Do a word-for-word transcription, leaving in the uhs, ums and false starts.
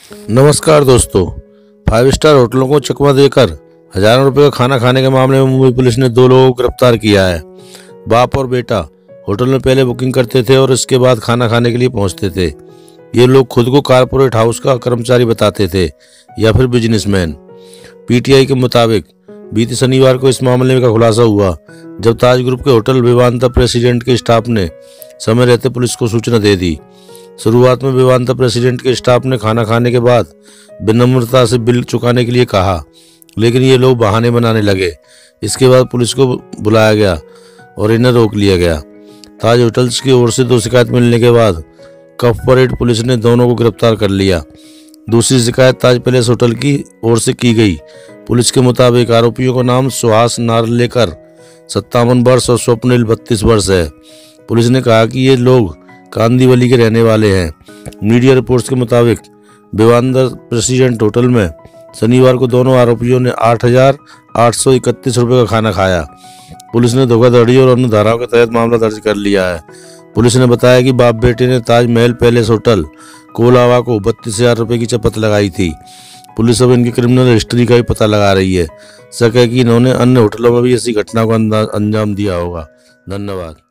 नमस्कार दोस्तों, five star होटलों को चकमा देकर हजारों रुपए का खाना खाने के मामले में मुंबई पुलिस ने दो लोगों को गिरफ्तार किया है। बाप और बेटा होटल में पहले बुकिंग करते थे और इसके बाद खाना खाने के लिए पहुंचते थे। ये लोग खुद को कारपोरेट हाउस का कर्मचारी बताते थे या फिर बिजनेसमैन। पीटीआई के मुताबिक बीते शनिवार को इस मामले का खुलासा हुआ जब ताज ग्रुप के होटल विवांता प्रेसिडेंट के स्टाफ ने समय रहते पुलिस को सूचना दे दी। शुरुआत में विवांता प्रेसिडेंट के स्टाफ ने खाना खाने के बाद विनम्रता से बिल चुकाने के लिए कहा, लेकिन ये लोग बहाने बनाने लगे। इसके बाद पुलिस को बुलाया गया और इन्हें रोक लिया गया। ताज होटल्स की ओर से दो शिकायत मिलने के बाद कफ परेड पुलिस ने दोनों को गिरफ्तार कर लिया। दूसरी शिकायत ताज पैलेस होटल की ओर से की गई। पुलिस के मुताबिक आरोपियों का नाम सुहास नार्लेकर सत्तावन वर्ष और स्वप्निल बत्तीस वर्ष है। पुलिस ने कहा कि ये लोग कांदीवली के रहने वाले हैं। मीडिया रिपोर्ट्स के मुताबिक विवांता प्रेसिडेंट होटल में शनिवार को दोनों आरोपियों ने आठ हजार आठ सौ इकतीस रुपये का खाना खाया। पुलिस ने धोखाधड़ी और अन्य धाराओं के तहत मामला दर्ज कर लिया है। पुलिस ने बताया कि बाप बेटे ने ताज महल पैलेस होटल कोलावा को बत्तीस हजार रुपये की चपत लगाई थी। पुलिस अब इनकी क्रिमिनल हिस्ट्री का भी पता लगा रही है। शक है कि इन्होंने अन्य होटलों में भी ऐसी घटना को अंजाम दिया होगा। धन्यवाद।